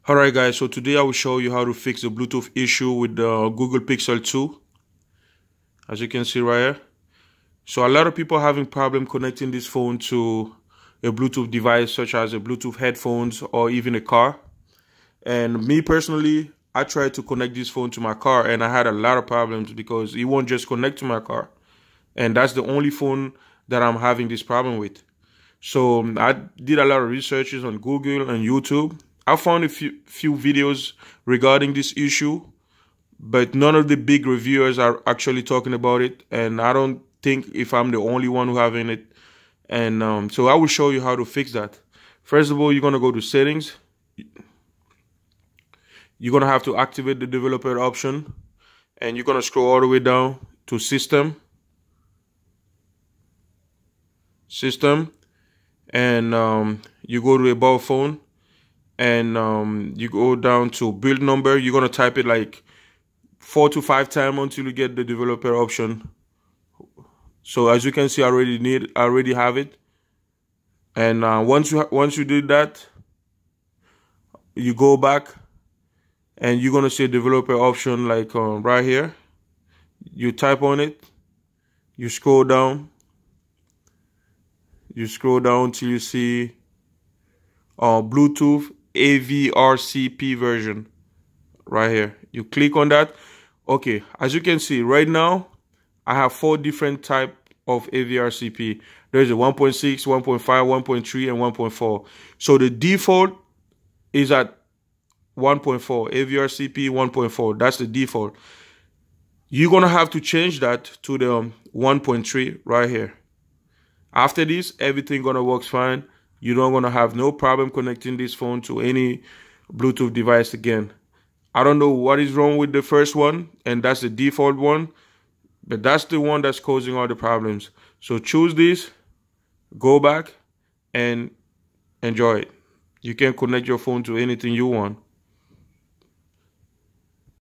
Alright guys, so today I will show you how to fix the Bluetooth issue with the Google Pixel 2. As you can see right here. So a lot of people are having problem connecting this phone to a Bluetooth device such as a Bluetooth headphones or even a car. And me personally, I tried to connect this phone to my car and I had a lot of problems because it won't just connect to my car. And that's the only phone that I'm having this problem with. So I did a lot of researches on Google and YouTube. I found a few videos regarding this issue, but none of the big reviewers are actually talking about it. And I don't think if I'm the only one who having it. And so I will show you how to fix that. First of all, you're going to go to settings. You're going to have to activate the developer option. And you're going to scroll all the way down to system. And you go to about phone. And you go down to build number. You're going to type it like 4 to 5 times until you get the developer option. So as you can see, I already have it. And once you did that, you go back and you're going to see developer option like right here. You type on it. You scroll down. You scroll down till you see Bluetooth AVRCP version right here. You click on that. Okay, as you can see right now, I have 4 different type of AVRCP. There's a 1.6, 1.5, 1.3, and 1.4. So the default is at 1.4, AVRCP 1.4. That's the default. You're gonna have to change that to the 1.3 right here. After this, everything gonna work fine. You're not gonna have no problem connecting this phone to any Bluetooth device again. I don't know what is wrong with the first one, and that's the default one, but that's the one that's causing all the problems. So choose this, go back, and enjoy it. You can connect your phone to anything you want.